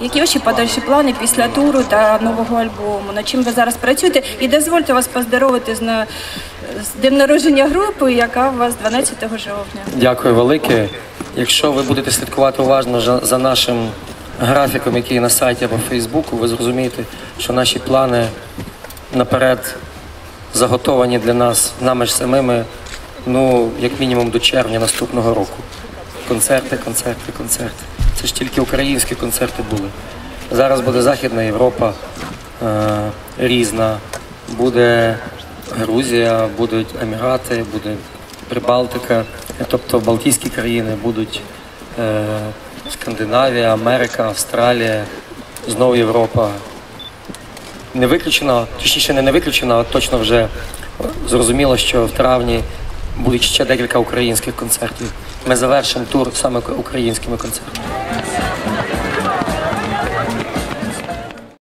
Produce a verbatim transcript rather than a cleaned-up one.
Які ваші подальші плани після туру та нового альбому? Над чим ви зараз працюєте? І дозвольте вас поздоровити з, на... з днем народження групи, яка у вас дванадцятого жовтня. Дякую велике. Якщо ви будете слідкувати уважно за нашим графіком, який на сайті або в Фейсбуку, ви зрозумієте, що наші плани наперед заготовані для нас, нами ж самими, ну, як мінімум до червня наступного року. Концерти, концерти, концерти. Це ж тільки українські концерти були. Зараз буде Західна Європа, е, різна, буде Грузія, будуть Емірати, буде Прибалтика, тобто Балтійські країни, будуть е, Скандинавія, Америка, Австралія, знову Європа. Не виключено, точніше не не виключено, а точно вже зрозуміло, що в травні будуть ще декілька українських концертів. Ми завершимо тур саме українськими концертами.